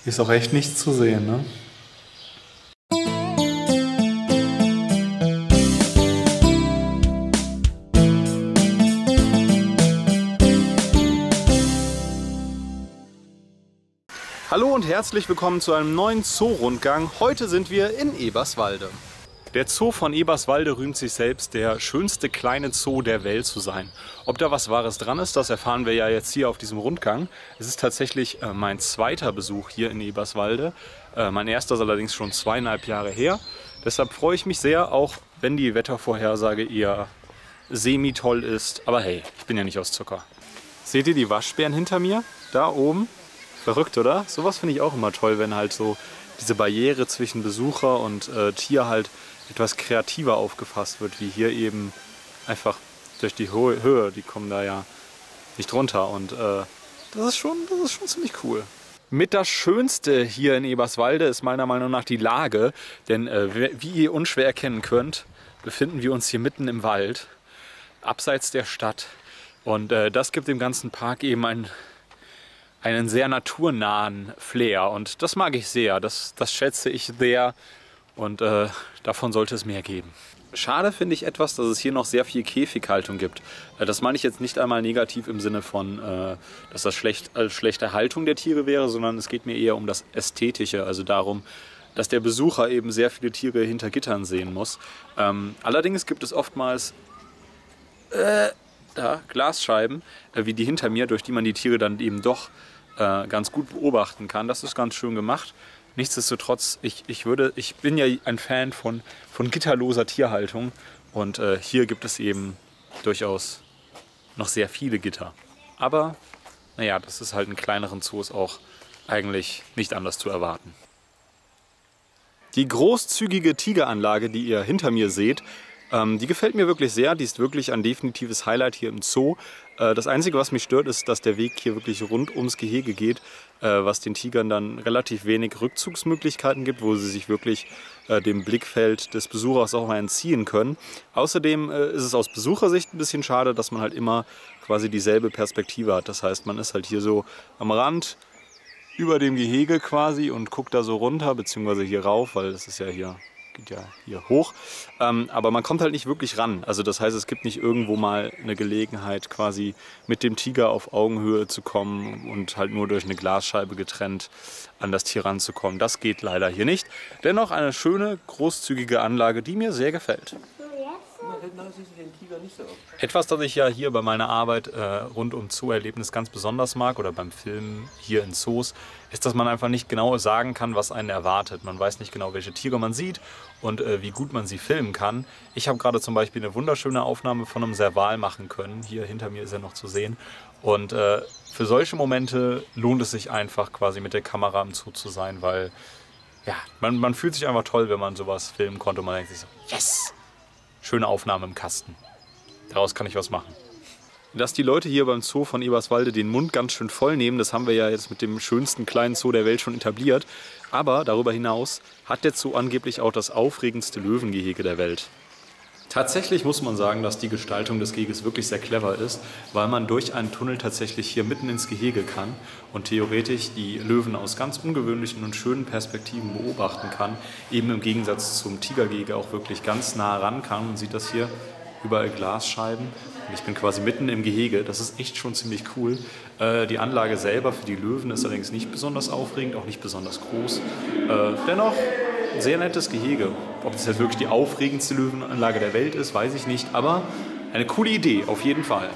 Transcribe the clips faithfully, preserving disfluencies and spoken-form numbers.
Hier ist auch echt nichts zu sehen, ne? Hallo und herzlich willkommen zu einem neuen Zoo-Rundgang. Heute sind wir in Eberswalde. Der Zoo von Eberswalde rühmt sich selbst, der schönste kleine Zoo der Welt zu sein. Ob da was Wahres dran ist, das erfahren wir ja jetzt hier auf diesem Rundgang. Es ist tatsächlich äh, mein zweiter Besuch hier in Eberswalde. Äh, mein erster ist allerdings schon zweieinhalb Jahre her. Deshalb freue ich mich sehr, auch wenn die Wettervorhersage eher semi-toll ist. Aber hey, ich bin ja nicht aus Zucker. Seht ihr die Waschbären hinter mir? Da oben? Verrückt, oder? Sowas finde ich auch immer toll, wenn halt so diese Barriere zwischen Besucher und äh, Tier halt etwas kreativer aufgefasst wird, wie hier eben einfach durch die Ho Höhe, die kommen da ja nicht runter und äh, das ist schon, das ist schon ziemlich cool. Mit das Schönste hier in Eberswalde ist meiner Meinung nach die Lage, denn äh, wie ihr unschwer erkennen könnt, befinden wir uns hier mitten im Wald, abseits der Stadt und äh, das gibt dem ganzen Park eben ein einen sehr naturnahen Flair und das mag ich sehr, das, das schätze ich sehr und äh, davon sollte es mehr geben. Schade finde ich etwas, dass es hier noch sehr viel Käfighaltung gibt. Äh, das meine ich jetzt nicht einmal negativ im Sinne von, äh, dass das schlecht, äh, schlechte Haltung der Tiere wäre, sondern es geht mir eher um das Ästhetische, also darum, dass der Besucher eben sehr viele Tiere hinter Gittern sehen muss. Ähm, allerdings gibt es oftmals äh, da, Glasscheiben, äh, wie die hinter mir, durch die man die Tiere dann eben doch äh, ganz gut beobachten kann. Das ist ganz schön gemacht. Nichtsdestotrotz, ich, ich, würde, ich bin ja ein Fan von, von gitterloser Tierhaltung und äh, hier gibt es eben durchaus noch sehr viele Gitter. Aber naja, das ist halt in kleineren Zoos auch eigentlich nicht anders zu erwarten. Die großzügige Tigeranlage, die ihr hinter mir seht, ähm, die gefällt mir wirklich sehr. Die ist wirklich ein definitives Highlight hier im Zoo. Äh, das Einzige, was mich stört, ist, dass der Weg hier wirklich rund ums Gehege geht, äh, was den Tigern dann relativ wenig Rückzugsmöglichkeiten gibt, wo sie sich wirklich äh, dem Blickfeld des Besuchers auch mal entziehen können. Außerdem äh, ist es aus Besuchersicht ein bisschen schade, dass man halt immer quasi dieselbe Perspektive hat. Das heißt, man ist halt hier so am Rand über dem Gehege quasi und guckt da so runter, beziehungsweise hier rauf, weil das ist ja hier, geht ja hier hoch. Ähm, aber man kommt halt nicht wirklich ran. Also das heißt, es gibt nicht irgendwo mal eine Gelegenheit, quasi mit dem Tiger auf Augenhöhe zu kommen und halt nur durch eine Glasscheibe getrennt an das Tier ranzukommen. Das geht leider hier nicht. Dennoch eine schöne, großzügige Anlage, die mir sehr gefällt. Etwas, das ich ja hier bei meiner Arbeit äh, rund um Zoo-Erlebnis ganz besonders mag oder beim Filmen hier in Zoos, ist, dass man einfach nicht genau sagen kann, was einen erwartet. Man weiß nicht genau, welche Tiere man sieht und äh, wie gut man sie filmen kann. Ich habe gerade zum Beispiel eine wunderschöne Aufnahme von einem Serval machen können. Hier hinter mir ist er noch zu sehen. Und äh, für solche Momente lohnt es sich einfach, quasi mit der Kamera im Zoo zu sein, weil ja, man, man fühlt sich einfach toll, wenn man sowas filmen konnte und man denkt sich so, yes! Schöne Aufnahme im Kasten. Daraus kann ich was machen. Dass die Leute hier beim Zoo von Eberswalde den Mund ganz schön voll nehmen, das haben wir ja jetzt mit dem schönsten kleinen Zoo der Welt schon etabliert. Aber darüber hinaus hat der Zoo angeblich auch das aufregendste Löwengehege der Welt. Tatsächlich muss man sagen, dass die Gestaltung des Geheges wirklich sehr clever ist, weil man durch einen Tunnel tatsächlich hier mitten ins Gehege kann und theoretisch die Löwen aus ganz ungewöhnlichen und schönen Perspektiven beobachten kann. Eben im Gegensatz zum Tigergehege auch wirklich ganz nah ran kann. Man sieht das hier, überall Glasscheiben. Und ich bin quasi mitten im Gehege. Das ist echt schon ziemlich cool. Äh, die Anlage selber für die Löwen ist allerdings nicht besonders aufregend, auch nicht besonders groß. Äh, dennoch ein sehr nettes Gehege. Ob das jetzt wirklich die aufregendste Löwenanlage der Welt ist, weiß ich nicht. Aber eine coole Idee, auf jeden Fall.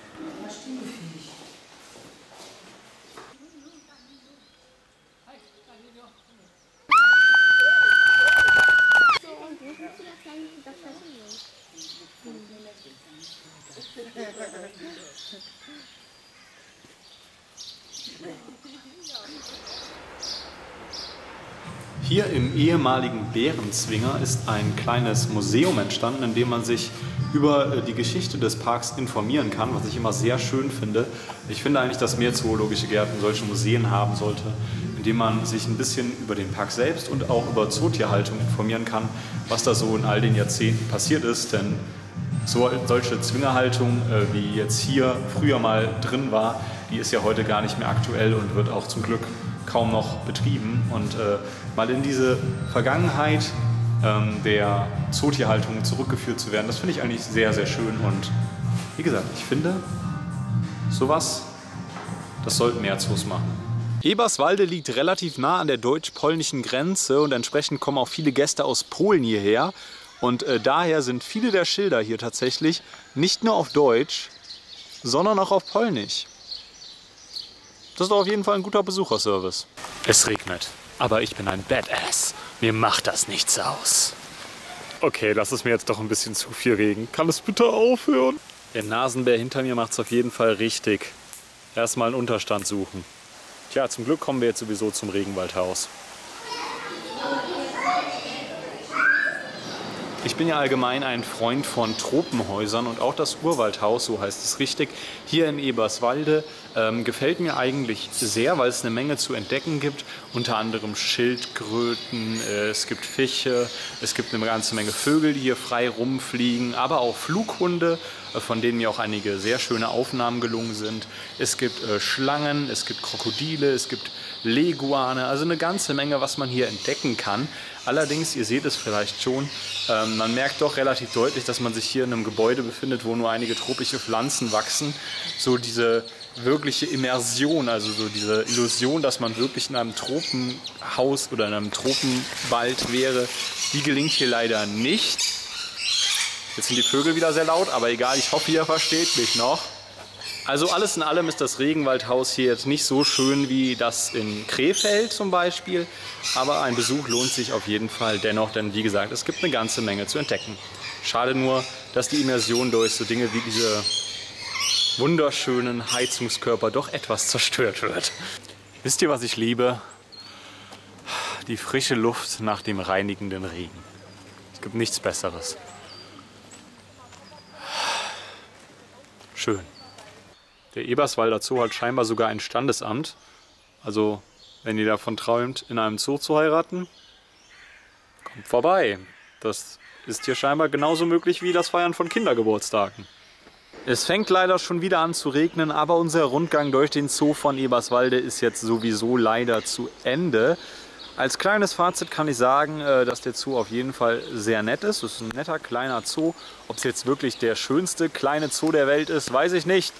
Hier im ehemaligen Bärenzwinger ist ein kleines Museum entstanden, in dem man sich über die Geschichte des Parks informieren kann, was ich immer sehr schön finde. Ich finde eigentlich, dass mehr zoologische Gärten solche Museen haben sollte, in dem man sich ein bisschen über den Park selbst und auch über Zootierhaltung informieren kann, was da so in all den Jahrzehnten passiert ist. Denn so, solche Zwingerhaltung, äh, wie jetzt hier früher mal drin war, die ist ja heute gar nicht mehr aktuell und wird auch zum Glück kaum noch betrieben. Und äh, mal in diese Vergangenheit ähm, der Zootierhaltung zurückgeführt zu werden, das finde ich eigentlich sehr, sehr schön. Und wie gesagt, ich finde, sowas, das sollten mehr Zoos machen. Eberswalde liegt relativ nah an der deutsch-polnischen Grenze und entsprechend kommen auch viele Gäste aus Polen hierher. Und äh, daher sind viele der Schilder hier tatsächlich nicht nur auf Deutsch, sondern auch auf Polnisch. Das ist doch auf jeden Fall ein guter Besucherservice. Es regnet, aber ich bin ein Badass. Mir macht das nichts aus. Okay, das ist mir jetzt doch ein bisschen zu viel Regen. Kann es bitte aufhören? Der Nasenbär hinter mir macht es auf jeden Fall richtig. Erstmal einen Unterstand suchen. Tja, zum Glück kommen wir jetzt sowieso zum Regenwaldhaus. Ich bin ja allgemein ein Freund von Tropenhäusern und auch das Urwaldhaus, so heißt es richtig, hier in Eberswalde ähm, gefällt mir eigentlich sehr, weil es eine Menge zu entdecken gibt. Unter anderem Schildkröten, äh, es gibt Fische, es gibt eine ganze Menge Vögel, die hier frei rumfliegen, aber auch Flughunde, äh, von denen mir auch einige sehr schöne Aufnahmen gelungen sind. Es gibt äh, Schlangen, es gibt Krokodile, es gibt Leguane, also eine ganze Menge, was man hier entdecken kann. Allerdings, ihr seht es vielleicht schon, ähm, man merkt doch relativ deutlich, dass man sich hier in einem Gebäude befindet, wo nur einige tropische Pflanzen wachsen. So diese wirkliche Immersion, also so diese Illusion, dass man wirklich in einem Tropenhaus oder in einem Tropenwald wäre, die gelingt hier leider nicht. Jetzt sind die Vögel wieder sehr laut, aber egal, ich hoffe, ihr versteht mich noch. Also alles in allem ist das Regenwaldhaus hier jetzt nicht so schön wie das in Krefeld zum Beispiel, aber ein Besuch lohnt sich auf jeden Fall dennoch, denn wie gesagt, es gibt eine ganze Menge zu entdecken. Schade nur, dass die Immersion durch so Dinge wie diese wunderschönen Heizungskörper doch etwas zerstört wird. Wisst ihr, was ich liebe? Die frische Luft nach dem reinigenden Regen. Es gibt nichts Besseres. Schön. Der Eberswalder Zoo hat scheinbar sogar ein Standesamt. Also, wenn ihr davon träumt, in einem Zoo zu heiraten, kommt vorbei. Das ist hier scheinbar genauso möglich wie das Feiern von Kindergeburtstagen. Es fängt leider schon wieder an zu regnen, aber unser Rundgang durch den Zoo von Eberswalde ist jetzt sowieso leider zu Ende. Als kleines Fazit kann ich sagen, dass der Zoo auf jeden Fall sehr nett ist. Es ist ein netter kleiner Zoo. Ob es jetzt wirklich der schönste kleine Zoo der Welt ist, weiß ich nicht.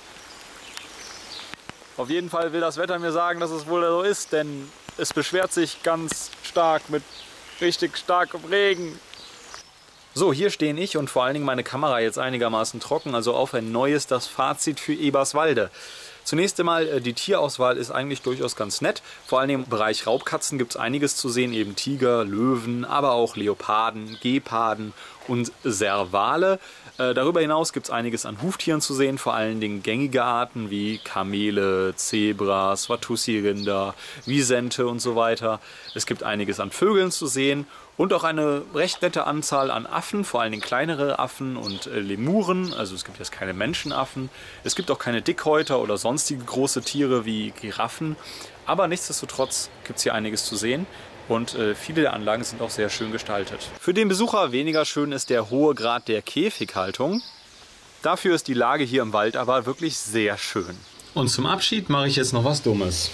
Auf jeden Fall will das Wetter mir sagen, dass es wohl so ist, denn es beschwert sich ganz stark mit richtig starkem Regen. So, hier stehen ich und vor allen Dingen meine Kamera jetzt einigermaßen trocken, also auf ein neues das Fazit für Eberswalde. Zunächst einmal, die Tierauswahl ist eigentlich durchaus ganz nett. Vor allem im Bereich Raubkatzen gibt es einiges zu sehen, eben Tiger, Löwen, aber auch Leoparden, Geparden und Servale. Äh, darüber hinaus gibt es einiges an Huftieren zu sehen, vor allen Dingen gängige Arten wie Kamele, Zebras, Watusi-Rinder, Wisente und so weiter. Es gibt einiges an Vögeln zu sehen und auch eine recht nette Anzahl an Affen, vor allen Dingen kleinere Affen und äh, Lemuren. Also es gibt jetzt keine Menschenaffen. Es gibt auch keine Dickhäuter oder sonstige große Tiere wie Giraffen. Aber nichtsdestotrotz gibt es hier einiges zu sehen. Und äh, viele der Anlagen sind auch sehr schön gestaltet. Für den Besucher weniger schön ist der hohe Grad der Käfighaltung. Dafür ist die Lage hier im Wald aber wirklich sehr schön. Und zum Abschied mache ich jetzt noch was Dummes.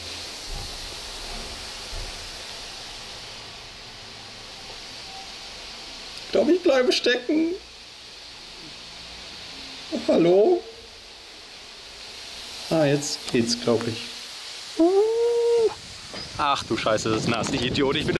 Ich glaube, ich bleibe stecken. Hallo? Ah, jetzt geht's, glaube ich. Ach du Scheiße, das ist nass, ich Idiot. Ich bin